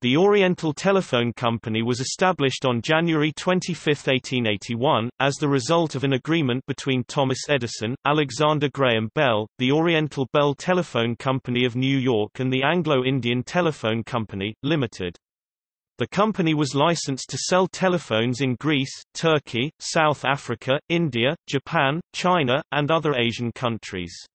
The Oriental Telephone Company was established on January 25, 1881, as the result of an agreement between Thomas Edison, Alexander Graham Bell, the Oriental Bell Telephone Company of New York and the Anglo-Indian Telephone Company, Limited. The company was licensed to sell telephones in Greece, Turkey, South Africa, India, Japan, China, and other Asian countries.